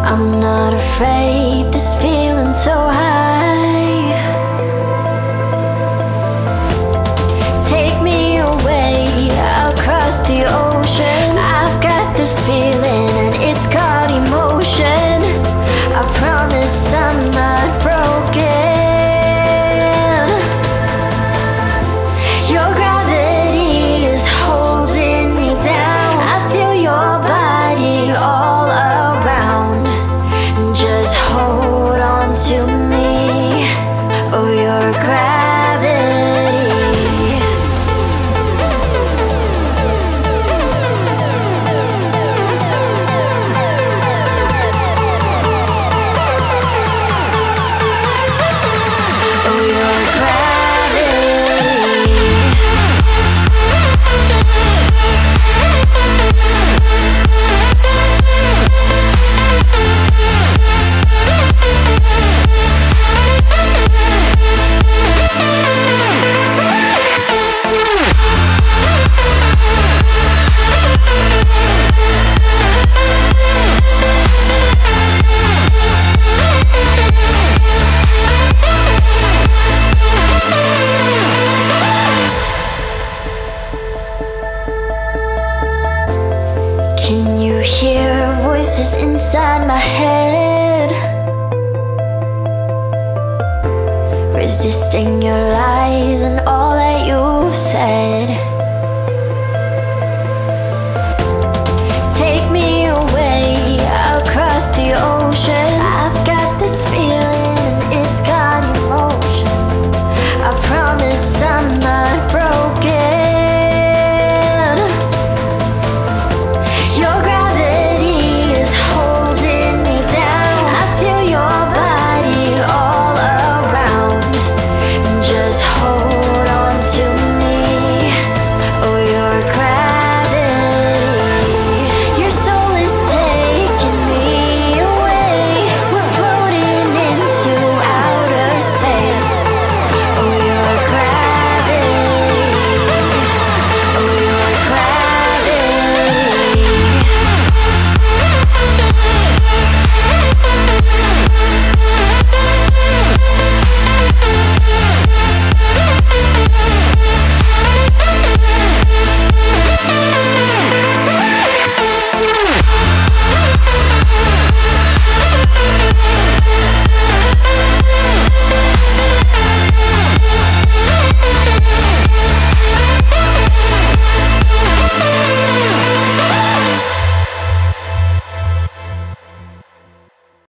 I'm not afraid, this feeling so high. Take me away across the ocean. I've got this feeling and it's called emotion. I promise I'm not broken. Your gravity is holding me down. I feel your body all around. Just hold on to me. Oh, your gravity. Oh, your gravity. Can you hear voices inside my head? Resisting your lies and all that you've said.